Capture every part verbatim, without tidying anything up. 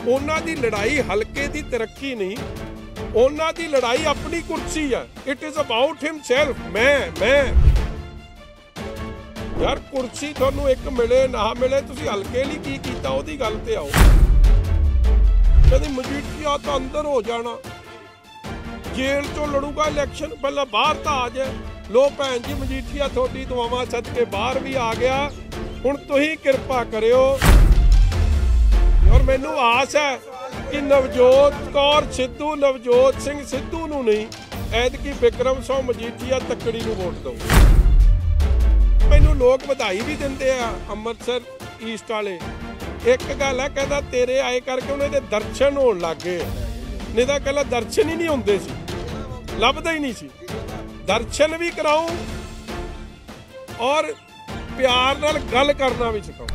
ਉਹਨਾਂ ਦੀ ਲੜਾਈ ਹਲਕੇ ਦੀ ਤਰੱਕੀ ਨਹੀਂ, ਉਹਨਾਂ ਦੀ ਲੜਾਈ ਆਪਣੀ ਕੁਰਸੀ ਹੈ। It is about himself. ਮੈਂ ਮੈਂ ਯਾਰ ਕੁਰਸੀ ਤੁਹਾਨੂੰ ਇੱਕ ਮਿਲੇ ਨਾ ਮਿਲੇ, ਤੁਸੀਂ ਹਲਕੇ ਲਈ ਕੀ ਕੀਤਾ ਉਹਦੀ ਗੱਲ ਤੇ ਆਓ। ਕਦੇ ਮਜੀਠੀਆ ਤਾਂ ਅੰਦਰ ਹੋ ਜਾਣਾ, ਜੇਲ੍ਹ ਚੋਂ ਲੜੂਗਾ ਇਲੈਕਸ਼ਨ, ਪਹਿਲਾਂ ਬਾਹਰ ਤਾਂ ਆ ਜਾਏ। ਲੋ ਭੈਣ ਜੀ ਮਜੀਠੀਆ ਤੁਹਾਡੀ ਦੁਆਵਾਂ ਸਦਕੇ ਬਾਹਰ ਵੀ ਆ ਗਿਆ। ਹੁਣ ਤੁਸੀਂ ਕਿਰਪਾ ਕਰਿਓ। ਔਰ ਮੈਨੂੰ ਆਸ ਹੈ ਕਿ ਨਵਜੋਤ ਕੌਰ ਸਿੱਧੂ, ਨਵਜੋਤ ਸਿੰਘ ਸਿੱਧੂ ਨੂੰ ਨਹੀਂ, ਐਤਕੀ ਬਿਕਰਮ ਸਿੰਘ ਮਜੀਠੀਆ ਤੱਕੜੀ ਨੂੰ ਵੋਟ ਦਿਓ। ਮੈਨੂੰ ਲੋਕ ਵਧਾਈ ਵੀ ਦਿੰਦੇ ਆ ਅੰਮ੍ਰਿਤਸਰ ਈਸਟ ਵਾਲੇ। ਇੱਕ ਗੱਲ ਹੈ, ਕਹਿੰਦਾ ਤੇਰੇ ਆਏ ਕਰਕੇ ਉਹਨਾਂ ਦੇ ਦਰਸ਼ਨ ਹੋਣ ਲੱਗ ਗਏ, ਨਹੀਂ ਤਾਂ ਕਹਿੰਦਾ ਦਰਸ਼ਨ ਹੀ ਨਹੀਂ ਹੁੰਦੇ ਸੀ, ਲੱਭਦਾ ਹੀ ਨਹੀਂ ਸੀ। ਦਰਸ਼ਨ ਵੀ ਕਰਾਉਂ ਔਰ ਪਿਆਰ ਨਾਲ ਗੱਲ ਕਰਨਾ ਵੀ ਸਿਖਾਉਂ।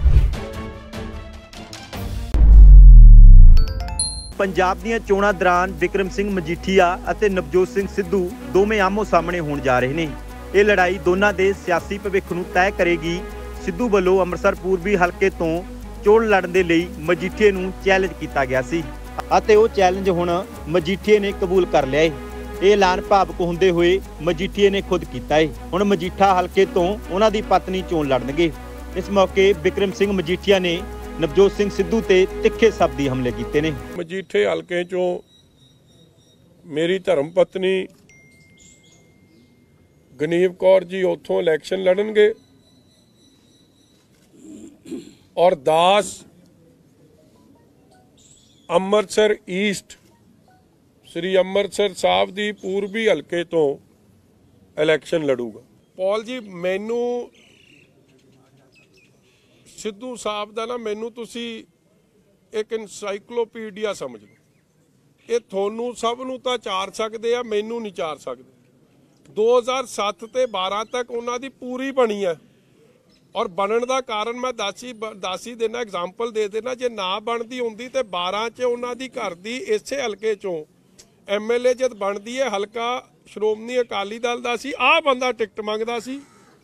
ਪੰਜਾਬ ਦੀਆਂ ਚੋਣਾਂ ਦੌਰਾਨ ਬਿਕਰਮ ਸਿੰਘ ਮਜੀਠੀਆ ਅਤੇ ਨਵਜੋਤ ਸਿੰਘ ਸਿੱਧੂ ਦੋਵੇਂ ਆਮੋ ਸਾਹਮਣੇ ਹੋਣ ਜਾ ਰਹੇ ਨੇ। ਇਹ ਲੜਾਈ ਦੋਨਾਂ ਦੇ ਸਿਆਸੀ ਭਵਿੱਖ ਨੂੰ ਤੈਅ ਕਰੇਗੀ। ਸਿੱਧੂ ਵੱਲੋਂ ਅੰਮ੍ਰਿਤਸਰ ਪੂਰਬੀ ਹਲਕੇ ਤੋਂ ਚੋਣ ਲੜਨ ਦੇ ਲਈ ਮਜੀਠੀਏ ਨੂੰ ਚੈਲੰਜ ਕੀਤਾ ਗਿਆ ਸੀ ਅਤੇ ਉਹ ਚੈਲੰਜ ਹੁਣ ਮਜੀਠੀਏ ਨੇ ਕਬੂਲ ਕਰ ਲਿਆ ਹੈ। ਇਹ ਐਲਾਨ ਭਾਵੁਕ ਹੁੰਦੇ ਹੋਏ ਮਜੀਠੀਏ ਨੇ ਖੁਦ ਕੀਤਾ ਹੈ। ਹੁਣ ਮਜੀਠਾ ਹਲਕੇ ਤੋਂ ਉਹਨਾਂ ਦੀ ਪਤਨੀ ਚੋਣ ਲੜਨਗੇ। ਇਸ ਮੌਕੇ ਬਿਕਰਮ ਸਿੰਘ ਮਜੀਠੀਆ ਨੇ ਨਵਜੋਤ ਸਿੰਘ ਸਿੱਧੂ ਤੇ ਤਿੱਖੇ ਸ਼ਬਦੀ ਹਮਲੇ ਕੀਤੇ ਨੇ। ਮਜੀਠੇ ਹਲਕੇ ਚੋਂ ਮੇਰੀ ਧਰਮ ਪਤਨੀ ਗਨੀਵ ਕੌਰ ਜੀ ਉੱਥੋਂ ਇਲੈਕਸ਼ਨ ਲੜਨਗੇ ਔਰ ਦਾਸ ਅੰਮ੍ਰਿਤਸਰ ਈਸਟ ਸ੍ਰੀ ਅੰਮ੍ਰਿਤਸਰ ਸਾਹਿਬ ਦੀ ਪੂਰਬੀ ਹਲਕੇ ਤੋਂ ਇਲੈਕਸ਼ਨ ਲੜੂਗਾ। ਪੌਲ ਜੀ ਮੈਨੂੰ ਸਿੱਧੂ ਸਾਹਿਬ ਦਾ ਨਾ, ਮੈਨੂੰ ਤੁਸੀਂ ਇੱਕ ਇਨਸਾਈਕਲੋਪੀਡੀਆ ਸਮਝ ਲਓ। ਇਹ ਤੁਹਾਨੂੰ ਸਭ ਨੂੰ ਤਾਂ ਚਾਰ ਸਕਦੇ ਆ, ਮੈਨੂੰ ਨਹੀਂ ਚਾਰ ਸਕਦੇ। ਦੋ ਹਜ਼ਾਰ ਸੱਤ ਤੇ ਬਾਰਾਂ ਤੱਕ ਉਹਨਾਂ ਦੀ ਪੂਰੀ ਬਣੀ ਹੈ ਔਰ ਬਣਨ ਦਾ ਕਾਰਨ ਮੈਂ ਦਾਸੀ ਦਾਸੀ ਦੇਣਾ, ਐਗਜ਼ਾਮਪਲ ਦੇ ਦੇਣਾ। ਜੇ ਨਾ ਬਣਦੀ ਹੁੰਦੀ ਤੇ ਬਾਰਾਂ 'ਚ ਉਹਨਾਂ ਦੀ ਘਰ ਦੀ ਇਸੇ ਹਲਕੇ 'ਚੋਂ ਐਮ ਐਲ ਏ ਜਦ ਬਣਦੀ ਹੈ, ਹਲਕਾ ਸ਼੍ਰੋਮਣੀ ਅਕਾਲੀ ਦਲ ਦਾ ਸੀ, ਆਹ ਬੰਦਾ ਟਿਕਟ ਮੰਗਦਾ ਸੀ।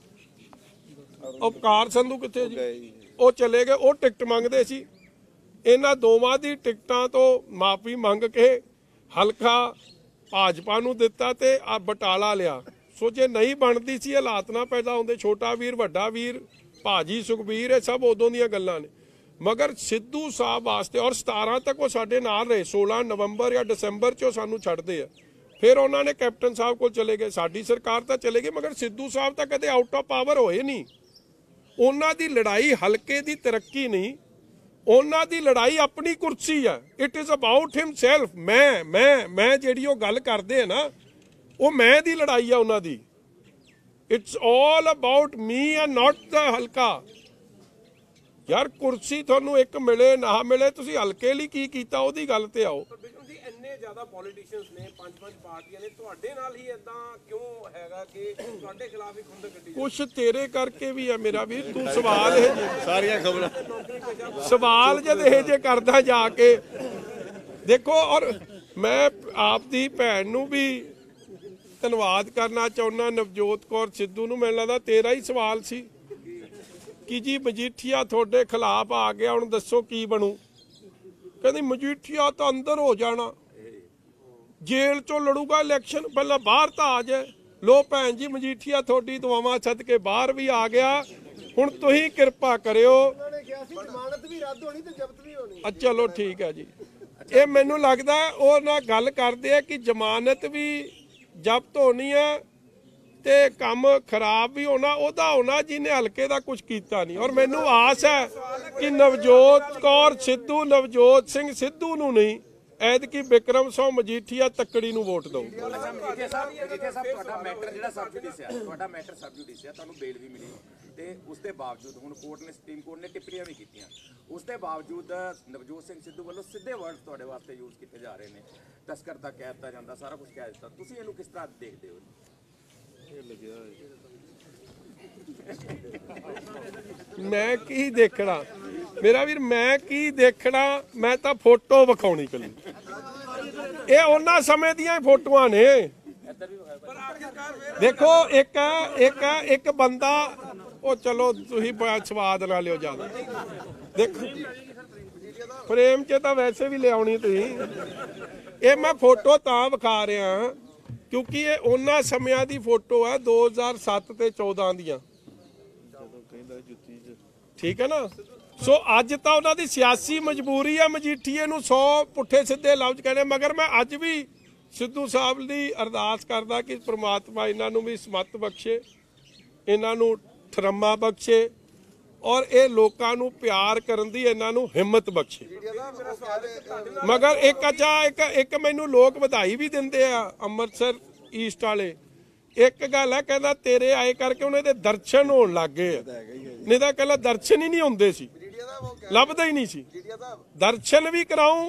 ਉਪਕਾਰ ਸੰਧੂ ਕਿੱਥੇ ਜੀ? ਉਹ ਚਲੇ ਗਏ, ਉਹ ਟਿਕਟ ਮੰਗਦੇ ਸੀ। ਇਹਨਾਂ ਦੋਵਾਂ ਦੀ ਟਿਕਟਾਂ ਤੋਂ ਮਾਫੀ ਮੰਗ ਕੇ ਹਲਕਾ ਭਾਜਪਾ ਨੂੰ ਦਿੱਤਾ ਤੇ ਆ ਬਟਾਲਾ ਲਿਆ। ਸੋ ਜੇ ਨਹੀਂ ਬਣਦੀ ਸੀ, ਹਾਲਾਤ ਨਾ ਪੈਦਾ ਹੁੰਦੇ। ਛੋਟਾ ਵੀਰ, ਵੱਡਾ ਵੀਰ, ਭਾਜੀ ਸੁਖਬੀਰ, ਇਹ ਸਭ ਉਦੋਂ ਦੀਆਂ ਗੱਲਾਂ ਨੇ। ਮਗਰ ਸਿੱਧੂ ਸਾਹਿਬ ਵਾਸਤੇ ਔਰ ਸਤਾਰਾਂ ਤੱਕ ਉਹ ਸਾਡੇ ਨਾਲ ਰਹੇ। ਸੋਲਾਂ ਨਵੰਬਰ ਜਾਂ ਦਸੰਬਰ 'ਚ ਉਹ ਸਾਨੂੰ ਛੱਡਦੇ ਆ। ਫਿਰ ਉਹਨਾਂ ਨੇ ਕੈਪਟਨ ਸਾਹਿਬ ਕੋਲ ਚਲੇ ਗਏ, ਸਾਡੀ ਸਰਕਾਰ ਤਾਂ ਚਲੇ ਗਈ, ਮਗਰ ਸਿੱਧੂ ਸਾਹਿਬ ਤਾਂ ਕਦੇ ਆਊਟ ਆਫ ਪਾਵਰ ਹੋਏ ਨਹੀਂ। ਉਹਨਾਂ ਦੀ ਲੜਾਈ ਹਲਕੇ ਦੀ ਤਰੱਕੀ ਨਹੀਂ, ਉਹਨਾਂ ਦੀ ਲੜਾਈ ਆਪਣੀ ਕੁਰਸੀ ਹੈ। It is about himself. ਮੈਂ ਮੈਂ ਮੈਂ ਜਿਹੜੀ ਉਹ ਗੱਲ ਕਰਦੇ ਆ ਨਾ, ਉਹ ਮੈਂ ਦੀ ਲੜਾਈ ਆ ਉਹਨਾਂ ਦੀ। It's all about me and not the ਹਲਕਾ। ਯਾਰ ਕੁਰਸੀ ਤੁਹਾਨੂੰ ਇੱਕ ਮਿਲੇ ਨਾ ਮਿਲੇ, ਤੁਸੀਂ ਹਲਕੇ ਲਈ ਕੀ ਕੀਤਾ ਉਹਦੀ ਗੱਲ ਤੇ ਆਓ। ਇੰਨੇ ਜ਼ਿਆਦਾ ਪੋਲੀਟੀਸ਼ੀਅਨਸ ਨੇ, ਪੰਜ ਪੰਜ ਪਾਰਟੀਆਂ ਨੇ, ਤੁਹਾਡੇ ਨਾਲ ਹੀ ਇਦਾਂ ਕਿਉਂ ਹੈਗਾ ਕਿ ਤੁਹਾਡੇ ਖਿਲਾਫ ਹੀ ਖੁੰਦ ਗੱਡੀ? ਕੁਛ ਤੇਰੇ ਕਰਕੇ ਵੀ ਆ ਮੇਰਾ ਵੀਰ। ਤੂੰ ਸਵਾਲ ਇਹ ਜੇ ਸਾਰੀਆਂ ਖਬਰਾਂ ਸਵਾਲ ਜਦ ਇਹ ਜੇ ਕਰਦਾ ਜਾ ਕੇ ਦੇਖੋ। ਔਰ ਮੈਂ ਆਪ ਦੀ ਭੈਣ ਨੂੰ ਵੀ ਧੰਨਵਾਦ ਕਰਨਾ ਚਾਹੁੰਦਾ, ਨਵਜੋਤ ਕੌਰ ਸਿੱਧੂ ਨੂੰ। ਮੈਨੂੰ ਲੱਗਦਾ ਤੇਰਾ ਹੀ ਸਵਾਲ ਸੀ ਕਿ ਜੀ ਮਜੀਠੀਆ ਤੁਹਾਡੇ ਖਿਲਾਫ ਆ ਗਿਆ, ਹੁਣ ਦੱਸੋ ਕੀ ਬਣੂ। ਕਹਿੰਦੀ ਮਜੀਠੀਆ ਤਾਂ ਅੰਦਰ ਹੋ ਜਾਣਾ, ਜੇਲ੍ਹ ਚੋਂ ਲੜੂਗਾ ਇਲੈਕਸ਼ਨ, ਪਹਿਲਾਂ ਬਾਹਰ ਤਾਂ ਆ ਜਾਏ। ਲੋ ਭੈਣ ਜੀ ਮਜੀਠੀਆ ਤੁਹਾਡੀ ਦੁਆਵਾਂ ਸਦਕੇ ਬਾਹਰ ਵੀ ਆ ਗਿਆ। ਹੁਣ ਤੁਸੀਂ ਕਿਰਪਾ ਕਰਿਓ। ਚਲੋ ਠੀਕ ਹੈ ਜੀ। ਇਹ ਮੈਨੂੰ ਲੱਗਦਾ ਉਹ ਨਾਲ ਗੱਲ ਕਰਦੇ ਆ ਕਿ ਜ਼ਮਾਨਤ ਵੀ ਜ਼ਬਤ ਹੋਣੀ ਹੈ ਤੇ ਕੰਮ ਖਰਾਬ ਵੀ ਹੋਣਾ, ਉਹਦਾ ਹੋਣਾ ਜਿਹਨੇ ਹਲਕੇ ਦਾ ਕੁਝ ਕੀਤਾ ਨਹੀਂ। ਔਰ ਮੈਨੂੰ ਆਸ ਹੈ ਕਿ ਨਵਜੋਤ ਕੌਰ ਸਿੱਧੂ, ਨਵਜੋਤ ਸਿੰਘ ਸਿੱਧੂ ਨੂੰ ਨਹੀਂ, ਐਤਕੀ ਬਿਕਰਮ ਸਿੰਘ ਮਜੀਠੀਆ ਤੱਕੜੀ ਨੂੰ ਵੋਟ ਦਿਓ। ਤੁਹਾਡਾ ਮੈਟਰ ਜਿਹੜਾ ਸਬਜੂਡਿਸ ਹੈ, ਤੁਹਾਡਾ ਮੈਟਰ ਸਬਜੂਡਿਸ ਹੈ, ਤੁਹਾਨੂੰ ਬੇਲ ਵੀ ਮਿਲੀ ਤੇ ਉਸ ਦੇ ਬਾਵਜੂਦ ਹੁਣ ਕੋਰਟ ਨੇ, ਸੁਪਰੀਮ ਕੋਰਟ ਨੇ ਟਿੱਪਣੀਆਂ ਵੀ ਕੀਤੀਆਂ। ਉਸ ਦੇ ਬਾਵਜੂਦ ਨਵਜੋਤ ਸਿੰਘ ਸਿੱਧੂ ਵੱਲੋਂ ਸਿੱਧੇ ਵਰਡ ਤੁਹਾਡੇ ਵਾਸਤੇ ਯੂਜ਼ ਕੀਤੇ ਜਾ ਰਹੇ ਨੇ। ਤਸਕਰ ਦਾ ਕਹਿ ਦਿੱਤਾ ਜਾਂਦਾ, ਸਾਰਾ ਕੁਝ ਕਹਿ ਦਿੱਤਾ। ਤੁਸੀਂ ਇਹਨੂੰ ਕਿਸ ਤਰ੍ਹਾਂ ਦੇਖਦੇ ਹੋ? ਮੈਂ ਕੀ ਦੇਖਣਾ ਮੇਰਾ ਵੀਰ, ਮੈਂ ਕੀ ਦੇਖਣਾ? ਮੈਂ ਤਾਂ ਫੋਟੋ ਵਿਖਾਉਣੀ ਕੱਲੀ। ਇਹ ਉਹਨਾਂ ਸਮੇਂ ਦੀਆਂ ਫੋਟੋਆਂ ਨੇ। ਦੇਖੋ ਇੱਕ ਇੱਕ ਇੱਕ ਬੰਦਾ, ਉਹ ਚਲੋ ਤੁਸੀਂ ਸਵਾਦ ਨਾ ਲਿਓ ਜ਼ਿਆਦਾ। ਦੇਖੋ ਫਰੇਮ 'ਚ ਤਾਂ ਵੈਸੇ ਵੀ ਲਿਆਉਣੀ ਤੁਸੀਂ। ਇਹ ਮੈਂ ਫੋਟੋ ਤਾਂ ਵਿਖਾ ਰਿਹਾ ਕਿਉਂਕਿ ਇਹ ਉਹਨਾਂ ਸਮਿਆਂ ਦੀ ਫੋਟੋ ਹੈ ਦੋ ਹਜ਼ਾਰ ਸੱਤ ਤੇ ਚੌਦਾਂ ਦੀਆਂ, ਠੀਕ ਹੈ ਨਾ। ਸੋ ਅੱਜ ਤਾਂ ਉਹਨਾਂ ਦੀ ਸਿਆਸੀ ਮਜਬੂਰੀ ਹੈ ਮਜੀਠੀਏ ਨੂੰ ਸੌ ਪੁੱਠੇ ਸਿੱਧੇ ਲਫ਼ਜ਼ ਕਹਿੰਦੇ, ਮਗਰ ਮੈਂ ਅੱਜ ਵੀ ਸਿੱਧੂ ਸਾਹਿਬ ਦੀ ਅਰਦਾਸ ਕਰਦਾ ਕਿ ਪ੍ਰਮਾਤਮਾ ਇਹਨਾਂ ਨੂੰ ਵੀ ਸਮੱਤ ਬਖਸ਼ੇ, ਇਹਨਾਂ ਨੂੰ ਠਰਮਾ ਬਖਸ਼ੇ ਔਰ ਇਹ ਲੋਕਾਂ ਨੂੰ ਪਿਆਰ ਕਰਨ ਦੀ ਇਹਨਾਂ ਨੂੰ ਹਿੰਮਤ ਬਖਸ਼ੇ। ਮਗਰ ਇੱਕ ਅੱਛਾ ਇੱਕ ਇੱਕ ਮੈਨੂੰ ਲੋਕ ਵਧਾਈ ਵੀ ਦਿੰਦੇ ਆ ਅੰਮ੍ਰਿਤਸਰ ਈਸਟ ਵਾਲੇ। ਇੱਕ ਗੱਲ ਹੈ, ਕਹਿੰਦਾ ਤੇਰੇ ਆਏ ਕਰਕੇ ਉਹਨਾਂ ਦੇ ਦਰਸ਼ਨ ਹੋਣ ਲੱਗ ਗਏ ਆ, ਨਹੀਂ ਤਾਂ ਕਹਿੰਦਾ ਦਰਸ਼ਨ ਹੀ ਨਹੀਂ ਹੁੰਦੇ ਸੀ, ਲੱਭਦਾ ਹੀ ਨਹੀਂ ਸੀ। ਦਰਸ਼ਨ ਵੀ ਕਰਾਉਂ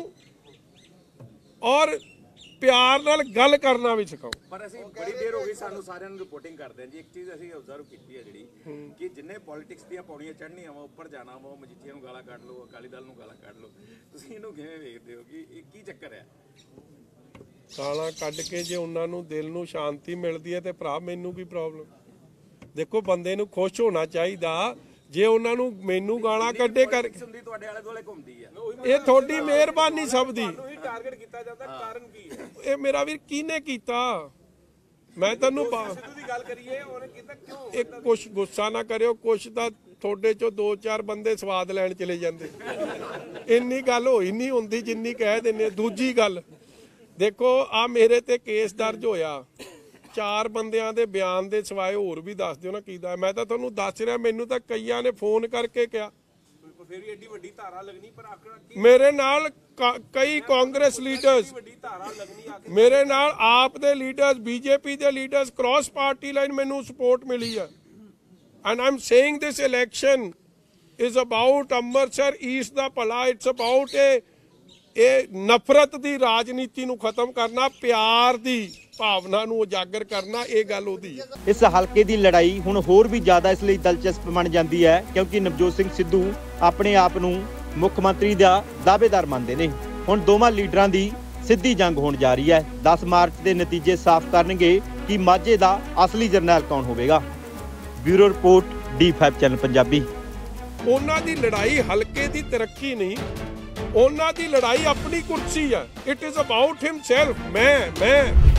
ਔਰ ਪਿਆਰ ਨਾਲ ਗੱਲ ਕਰਨਾ ਵੀ ਸਿਖਾਓ। ਪਰ ਅਸੀਂ ਬੜੀ ਦੇਰ ਹੋ ਗਈ ਸਾਨੂੰ ਸਾਰਿਆਂ ਨੂੰ ਰਿਪੋਰਟਿੰਗ ਕਰਦੇ ਹਾਂ ਜੀ। ਇੱਕ ਚੀਜ਼ ਅਸੀਂ ਆਬਜ਼ਰਵ ਕੀਤੀ ਹੈ ਜਿਹੜੀ ਕਿ ਜਿੰਨੇ ਪੋਲਿਟਿਕਸ ਦੀਆਂ ਪੌੜੀਆਂ ਚੜ੍ਹਨੀਆਂ ਵਾ, ਉੱਪਰ ਜਾਣਾ ਵਾ, ਉਹ ਮਜੀਠੀਆ ਨੂੰ ਗਾਲਾਂ ਕੱਢ ਲਓ, ਅਕਾਲੀ ਦਲ ਨੂੰ ਗਾਲਾਂ ਕੱਢ ਲਓ। ਤੁਸੀਂ ਇਹਨੂੰ ਕਿਵੇਂ ਵੇਖਦੇ ਹੋ ਕਿ ਇਹ ਕੀ ਚੱਕਰ ਹੈ? ਗਾਲਾਂ ਕੱਢ ਕੇ ਜੇ ਉਹਨਾਂ ਨੂੰ ਦਿਲ ਨੂੰ ਸ਼ਾਂਤੀ ਮਿਲਦੀ ਹੈ ਤੇ ਭਰਾ ਮੈਨੂੰ ਕੀ ਪ੍ਰੋਬਲਮ? ਦੇਖੋ ਬੰਦੇ ਨੂੰ ਖੁਸ਼ ਹੋਣਾ ਚਾਹੀਦਾ। ਜੇ ਉਹਨਾਂ ਨੂੰ ਮੈਨੂੰ ਗਾਲਾਂ ਕੱਢੇ ਕਰ ਤੁਹਾਡੇ ਆਲੇ ਦੁਆਲੇ ਘੁੰਮਦੀ ਆ, ਇਹ ਤੁਹਾਡੀ ਮਿਹਰਬਾਨੀ ਸਭ ਦੀ। ਟਾਰਗੇਟ ਕੀਤਾ ਜਾਂਦਾ, ਕਾਰਨ ਕੀ ਹੈ? ਇਹ ਮੇਰਾ ਵੀਰ ਕਿਹਨੇ ਕੀਤਾ? ਮੈਂ ਤੈਨੂੰ ਸਿੱਧੂ ਦੀ ਗੱਲ ਕਰੀਏ, ਉਹਨੇ ਕੀਤਾ ਕਿਉਂ? ਇੱਕ ਕੁਛ ਗੁੱਸਾ ਨਾ ਕਰਿਓ, ਕੁਛ ਤਾਂ ਤੁਹਾਡੇ ਚੋਂ ਦੋ ਚਾਰ ਬੰਦੇ ਸਵਾਦ ਲੈਣ ਚਲੇ ਜਾਂਦੇ, ਇੰਨੀ ਗੱਲ ਹੋਈ ਨਹੀਂ ਹੁੰਦੀ ਜਿੰਨੀ ਕਹਿ ਦਿੰਦੇ। ਦੂਜੀ ਗੱਲ ਦੇਖੋ, ਆ ਮੇਰੇ ਤੇ ਕੇਸ ਦਰਜ ਹੋਇਆ, ਚਾਰ ਬੰਦਿਆਂ ਦੇ ਬਿਆਨ ਦੇ ਸਿਵਾਏ ਹੋਰ ਵੀ ਦੱਸ ਦਿਓ ਨਾ ਕੀਦਾ। ਮੈਂ ਤਾਂ ਤੁਹਾਨੂੰ ਦੱਸ ਰਿਹਾ, ਮੈਨੂੰ ਤਾਂ ਕਈਆਂ ਨੇ ਫੋਨ ਕਰਕੇ ਕਿਹਾ ਫਿਰ ਵੀ ਏਡੀ ਵੱਡੀ ਧਾਰਾ ਲੱਗਣੀ, ਪਰ ਆਖਣਾ ਮੇਰੇ ਨਾਲ ਕਈ ਕਾਂਗਰਸ ਲੀਡਰਸ, ਵੱਡੀ ਧਾਰਾ ਲੱਗਣੀ ਆ ਮੇਰੇ ਨਾਲ ਆਪ ਦੇ ਲੀਡਰਸ, ਬੀਜੇਪੀ ਦੇ ਲੀਡਰਸ, ਕ੍ਰਾਸ ਪਾਰਟੀ ਲਾਈਨ ਮੈਨੂੰ ਸਪੋਰਟ ਮਿਲੀ ਹੈ। And I am saying this election is about Amritsar east ਦਾ ਭਲਾ। ਇਟਸ ਅਬਾਊਟ ਏ ਇਹ ਨਫ਼ਰਤ ਦੀ ਰਾਜਨੀਤੀ ਨੂੰ ਖਤਮ ਕਰਨਾ, ਪਿਆਰ ਦੀ ਭਾਵਨਾ ਨੂੰ ਉਜਾਗਰ ਕਰਨਾ, ਇਹ ਗੱਲ ਉਹਦੀ ਹੈ। ਇਸ ਹਲਕੇ ਦੀ ਲੜਾਈ ਹੁਣ ਹੋਰ ਵੀ ਜ਼ਿਆਦਾ ਇਸ ਲਈ ਦਿਲਚਸਪ ਬਣ ਜਾਂਦੀ ਹੈ ਕਿਉਂਕਿ ਨਵਜੋਤ ਸਿੰਘ ਸਿੱਧੂ ਆਪਣੇ ਆਪ ਨੂੰ ਮੁੱਖ ਮੰਤਰੀ ਦਾ ਦਾਅਵੇਦਾਰ ਮੰਨਦੇ ਨੇ। ਹੁਣ ਦੋਵਾਂ ਲੀਡਰਾਂ ਦੀ ਸਿੱਧੀ ਜੰਗ ਹੋਣ ਜਾ ਰਹੀ ਹੈ। ਦਸ ਮਾਰਚ ਦੇ ਨਤੀਜੇ ਸਾਫ਼ ਕਰਨਗੇ ਕਿ ਮਾਝੇ ਦਾ ਅਸਲੀ ਜਰਨੈਲ ਕੌਣ ਹੋਵੇਗਾ। Bureau report D five channel Punjabi. ਉਹਨਾਂ ਦੀ ਲੜਾਈ ਹਲਕੇ ਦੀ ਤਰੱਕੀ ਨਹੀਂ, ਉਹਨਾਂ ਦੀ ਲੜਾਈ ਆਪਣੀ ਕੁਰਸੀ ਹੈ। It is about himself. ਮੈਂ ਮੈਂ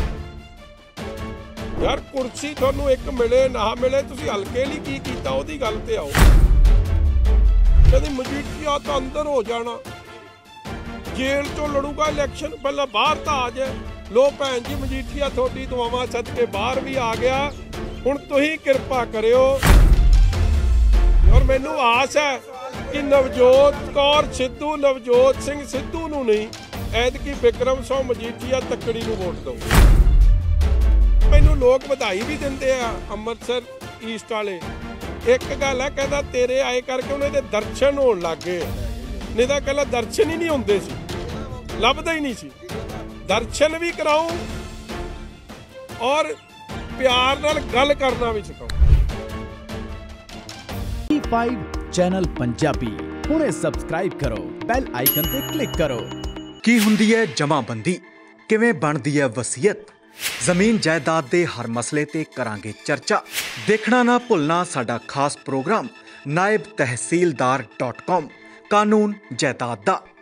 ਯਾਰ ਕੁਰਸੀ ਤੁਹਾਨੂੰ ਇੱਕ ਮਿਲੇ ਨਾ ਮਿਲੇ, ਤੁਸੀਂ ਹਲਕੇ ਲਈ ਕੀ ਕੀਤਾ ਉਹਦੀ ਗੱਲ ਤੇ ਆਓ। ਕਦੀ ਮਜੀਠੀਆ ਤਾਂ ਅੰਦਰ ਹੋ ਜਾਣਾ, ਜੇਲ੍ਹ ਚੋਂ ਲੜੂਗਾ ਇਲੈਕਸ਼ਨ, ਪਹਿਲਾਂ ਬਾਹਰ ਤਾਂ ਆ ਜਾਏ। ਲੋ ਭੈਣ ਜੀ ਮਜੀਠੀਆ ਤੁਹਾਡੀ ਦੁਆਵਾਂ ਸਦਕੇ ਬਾਹਰ ਵੀ ਆ ਗਿਆ। ਹੁਣ ਤੁਸੀਂ ਕਿਰਪਾ ਕਰਿਓ ਔਰ ਮੈਨੂੰ ਆਸ ਹੈ ਕਿ ਨਵਜੋਤ ਕੌਰ ਸਿੱਧੂ, ਨਵਜੋਤ ਸਿੰਘ ਸਿੱਧੂ ਨੂੰ ਨਹੀਂ, ਐਤਕੀ ਬਿਕਰਮ ਸਿੰਘ ਮਜੀਠੀਆ ਤੱਕੜੀ ਨੂੰ ਵੋਟ ਦਿਓ। ਮੈਨੂੰ ਲੋਕ ਵਧਾਈ ਵੀ ਦਿੰਦੇ ਆ ਅੰਮ੍ਰਿਤਸਰ ਈਸਟ ਵਾਲੇ। ਇੱਕ ਗੱਲ ਹੈ, ਕਹਿੰਦਾ ਤੇਰੇ ਆਏ ਕਰਕੇ ਉਹਨਾਂ ਦੇ ਦਰਸ਼ਨ ਹੋਣ ਲੱਗ ਗਏ, ਨਹੀਂ ਤਾਂ ਕਹਿੰਦਾ ਦਰਸ਼ਨ ਹੀ ਨਹੀਂ ਹੁੰਦੇ ਸੀ, ਲੱਭਦਾ ਹੀ ਨਹੀਂ ਸੀ। ਦਰਸ਼ਨ ਵੀ ਕਰਾਉਂ ਔਰ ਪਿਆਰ ਨਾਲ ਗੱਲ ਕਰਨਾ ਵੀ ਸਿਖਾਉਂ। ਡੀ ਫਾਈਵ ਚੈਨਲ ਪੰਜਾਬੀ ਹੁਣੇ ਸਬਸਕ੍ਰਾਈਬ ਕਰੋ, ਬੈਲ ਆਈਕਨ ਤੇ ਕਲਿੱਕ ਕਰੋ। ਕੀ ਹੁੰਦੀ ਹੈ ਜਮਾਬੰਦੀ, ਕਿਵੇਂ ਬਣਦੀ ਹੈ ਵਸੀਅਤ, ਜ਼ਮੀਨ ਜਾਇਦਾਦ ਦੇ ਹਰ ਮਸਲੇ ਤੇ ਕਰਾਂਗੇ ਚਰਚਾ। ਦੇਖਣਾ ਨਾ ਭੁੱਲਣਾ ਸਾਡਾ ਖਾਸ ਪ੍ਰੋਗਰਾਮ ਨਾਇਬ ਤਹਿਸੀਲਦਾਰ ਡਾਟ ਕਾਮ, ਕਾਨੂੰਨ ਜਾਇਦਾਦ ਦਾ।